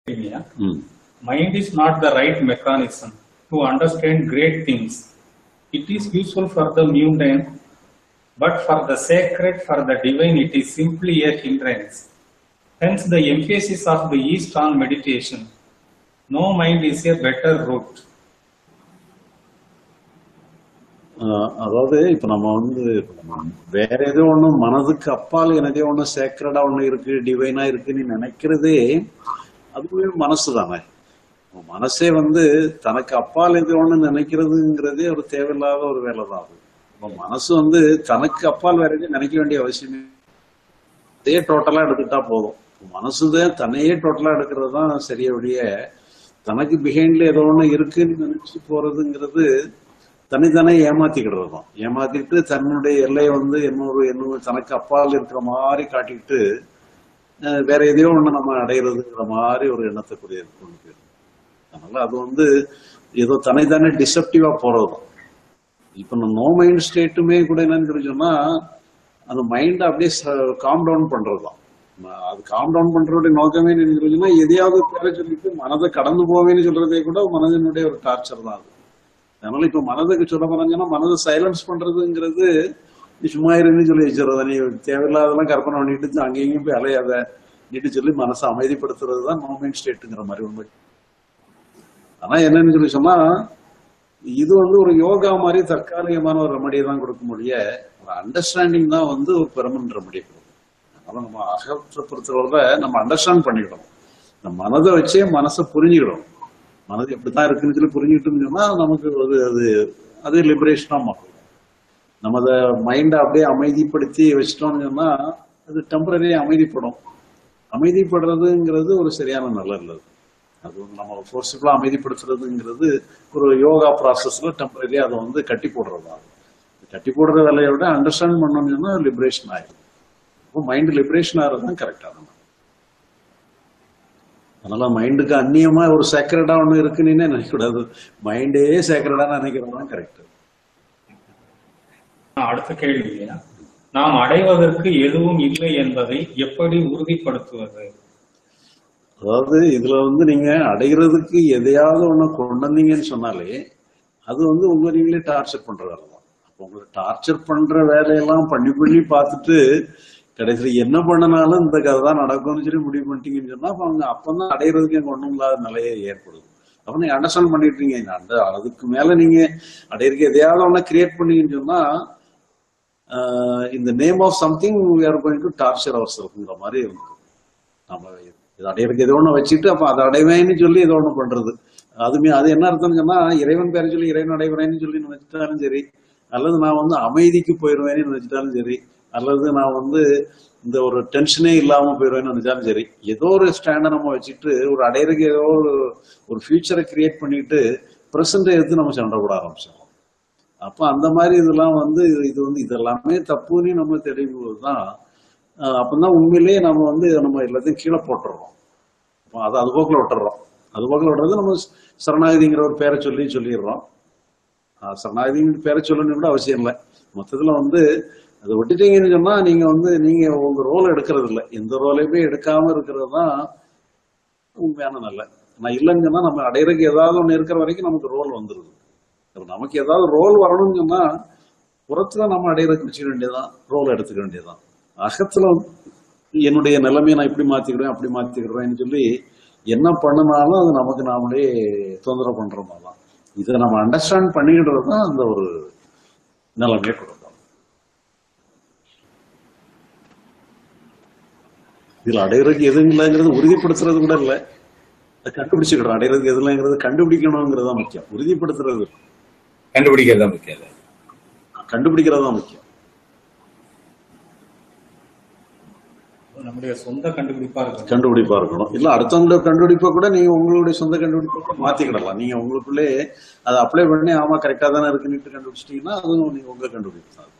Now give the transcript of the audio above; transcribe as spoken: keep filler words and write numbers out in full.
ம். Mind is not the right mechanism to understand great things. It is useful for the mundane, but for the sacred, for the divine, it is simply a hindrance. Hence, the emphasis of the East on meditation. No mind is a better route. ஆஹ் அதாவது இப்ப நம்ம வந்து வேற ஏதோ ஒண்ணு மனதுக்கு அப்பால் எனதே ஒண்ணு சேக்ரடா ஒண்ணு இருக்கு, டிவைனா இருக்குன்னு நினைக்கிறதே அதுவே மனசு தானே. மனசே வந்து தனக்கு அப்பால் எது ஒண்ணு நினைக்கிறதுங்கிறதே ஒரு தேவையில்லாத ஒரு வேலை தான். அது மனசு வந்து தனக்கு அப்பால் வேற எதுவும் நினைக்க வேண்டிய அவசியமே அதே டோட்டலா எடுத்துட்டா போதும். மனசுதான் தன்னையே டோட்டலா எடுக்கிறது தான் சரியோடைய. தனக்கு பிஹைண்ட்ல ஏதோ ஒண்ணு இருக்குன்னு நினைச்சு போறதுங்கிறது தனித்தானே ஏமாத்திக்கிடுறது தான். ஏமாத்திட்டு தன்னுடைய எல்லையை வந்து இன்னொரு இன்னொரு தனக்கு அப்பால் இருக்கிற மாதிரி காட்டிட்டு வேற எதையோ ஒண்ணு நம்ம அடையிறதுங்கிற மாதிரி ஒரு எண்ணத்துக்குரிய கொண்டு போயிடும். அதனால அது வந்து ஏதோ தனித்தானே டிசப்டிவா போறதுதான். இப்ப நம்ம நோ மைண்ட் ஸ்டேட்டுமே கூட என்னன்னு சொன்னா அந்த மைண்ட் அப்படியே காம் டவுன் பண்றதுதான். அது காம் டவுன் பண்றதுடைய நோக்கமே என்ன, எதையாவது பேர சொல்லிட்டு மனதை கடந்து போவேன்னு சொல்றதே கூட மனதினுடைய ஒரு டார்ச்சர் தான் அது. அதனால இப்ப மனதுக்கு சொல்ல போறாங்கன்னா மனதை சைலன்ஸ் பண்றதுங்கிறது சும்மா இருன்னு சொல்லி வச்சிருந்த நீ தேவையில்லாதெல்லாம் கற்பனை பண்ணிட்டு அங்கேயும் போய் அலையாத நீட்டு சொல்லி மனசை அமைதிப்படுத்துறது தான் நோ மைண்ட் ஸ்டேட்டுங்கிற மாதிரி உண்மை. ஆனா என்னன்னு சொல்லி சொன்னா இது வந்து ஒரு யோகா மாதிரி தற்காலிகமான ஒரு ரெமடியை தான் கொடுக்க முடிய ஒரு அண்டர்ஸ்டாண்டிங் தான் வந்து ஒரு பெர்மனன்ட் ரெமடியை கொடுக்கும். அதனால நம்ம அகத்தை பொறுத்தவரை நம்ம அண்டர்ஸ்டாண்ட் பண்ணிக்கிடணும். நம்ம மனதை வச்சே மனசை புரிஞ்சுக்கிடணும். மனது எப்படித்தான் இருக்குன்னு சொல்லி புரிஞ்சுக்கிட்டோம்னு சொன்னா நமக்கு அது அது அது லிபரேஷனா மாறும். நம்ம அதை மைண்டை அப்படியே அமைதிப்படுத்தி வச்சிட்டோம்னு சொன்னா அது டெம்பரரியா அமைதிப்படும். அமைதிப்படுறதுங்கிறது ஒரு சரியான நல்லது. அது வந்து நம்ம ஃபோர்ஸிபிளா அமைதிப்படுத்துறதுங்கிறது ஒரு யோகா ப்ராசஸ்ல டெம்பரரியா அதை வந்து கட்டி போடுறது. கட்டி போடுற வேலையை விட அண்டர்ஸ்டாண்ட் பண்ணணும்னு சொன்னா லிபரேஷன் ஆயிடும். இப்போ மைண்ட் லிபரேஷன் ஆகிறதுதான் கரெக்டா நம்ம. அதனால மைண்டுக்கு அந்நியமா ஒரு சேக்ரடா ஒண்ணு இருக்குன்னு நினைக்கக்கூடாது. மைண்டே சேக்ரடா நினைக்கிறதா கரெக்ட். அடுத்த கேள்வி, நாம் அடைவதற்கு எதுவும் இல்லை என்பதை எப்படி உறுதிப்படுத்துவது? அதாவது இதுல வந்து நீங்க அடைகிறதுக்கு எதையாவது ஒண்ணு கொண்டு வந்தீங்கன்னு சொன்னாலே அது வந்து உங்க நீங்களே டார்ச்சர் பண்ற வேலை தான். அப்ப உங்களை டார்ச்சர் பண்ற வேலையெல்லாம் பண்ணி பண்ணி பார்த்துட்டு கடைசியில் என்ன பண்ணனாலும் இந்த கதை தான் நடக்கும்னு சொல்லி முடிவு பண்ணிட்டீங்கன்னு சொன்னா அப்ப அவங்க அப்பதான் அடையிறதுக்கு எங்க ஒண்ணும் இல்லாத நிலையை ஏற்படுது. அப்ப நீங்க அண்டர்ஸ்டாண்ட் பண்ணிட்டீங்க அந்த அதுக்கு மேல நீங்க அடையிறதுக்கு எதையாவது ஒண்ணு கிரியேட் பண்ணீங்கன்னு சொன்னா இந்த name of something we are going to torture our செல்ஃப்ங்கிற மாதிரி இருக்கு. நம்ம இது அடையிறதுக்கு ஏதோ ஒண்ணு வச்சுட்டு அப்ப அதை அடைவேன்னு சொல்லி ஏதோ ஒண்ணு பண்றது. அதுமே அது என்ன அர்த்தம்னு சொன்னா இறைவன் பேரை சொல்லி இறைவன் அடைவரேன்னு சொல்லி நினைச்சிட்டாலும் சரி, அல்லது நான் வந்து அமைதிக்கு போயிடுவேன்னு நினைச்சிட்டாலும் சரி, அல்லது நான் வந்து இந்த ஒரு டென்ஷனே இல்லாம போயிடுவேன்னு நினைச்சாலும் சரி, ஏதோ ஒரு ஸ்டாண்டை நம்ம வச்சுட்டு ஒரு அடையிறதுக்கு ஏதோ ஒரு ஃபியூச்சரை கிரியேட் பண்ணிட்டு பிரசன்டை எடுத்து நம்ம சண்டை போட ஆரம்பிச்சோம். அப்ப அந்த மாதிரி இதெல்லாம் வந்து இது வந்து இதெல்லாமே தப்புன்னு நம்ம தெரியும்போதுதான் அப்பதான் உண்மையிலேயே நம்ம வந்து நம்ம எல்லாத்தையும் கீழே போட்டுறோம். அதை அது போக்கில் விட்டுறோம். அது போக்கில் விட்டுறது நம்ம சரணாகதிங்கிற ஒரு பேரை சொல்லி சொல்லிடுறோம். சரணாகதிங்கிற பேரை சொல்லணும்னு கூட அவசியம் இல்லை. மொத்தத்துல வந்து அதை விட்டுட்டீங்கன்னு சொன்னா நீங்க வந்து நீங்க உங்க ரோல் எடுக்கிறது இல்லை. எந்த ரோலையுமே எடுக்காம இருக்கிறது தான் உண்மையான நல்ல. நான் இல்லைன்னு சொன்னா நம்ம அடையிறதுக்கு ஏதாவது ஒண்ணு இருக்கிற வரைக்கும் நமக்கு ரோல் வந்துருது. நமக்கு ஏதாவது ரோல் வரணும்னு சொன்னா புறத்துல நம்ம அடையிறதுக்கு வச்சுக்க வேண்டியதான், ரோல் எடுத்துக்க வேண்டியதான். அகத்துல என்னுடைய நிலைமையை நான் இப்படி மாத்திக்கிடுவேன் அப்படி மாத்திக்கிடுவேன்னு சொல்லி என்ன பண்ணினாலும் அது நமக்கு நாமளே தொந்தரவு பண்ற மாதிரி தான். இதை நம்ம அண்டர்ஸ்டாண்ட் பண்ணிக்கிடுறது தான் அந்த ஒரு நிலைமையை கொடுக்கும். இதுல அடையிறதுக்கு எதுவும் இல்லைங்கிறது உறுதிப்படுத்துறது கூட இல்லை, கண்டுபிடிச்சுக்கிறோம். அடையிறதுக்கு எது இல்லைங்கிறது கண்டுபிடிக்கணுங்கிறது தான் முக்கியம். உறுதிப்படுத்துறது கண்டுபிடிக்கிறது தான் முக்கியம். கண்டுபிடிக்கிறது தான் முக்கியம். நம்முடைய சொந்த கண்டுபிடிப்பா இருக்கணும். கண்டுபிடிப்பா இருக்கணும். இல்ல அடுத்தவங்களோட கண்டுபிடிப்பா கூட நீங்க உங்களுடைய சொந்த கண்டுபிடிப்பா மாத்திக்கிடலாம். நீங்க உங்களுக்குள்ளே அதை அப்ளை பண்ணி ஆமா கரெக்டா தானே இருக்குன்னு கண்டுபிடிச்சிட்டீங்கன்னா அதுவும் நீங்க உங்க கண்டுபிடிப்பு தான்.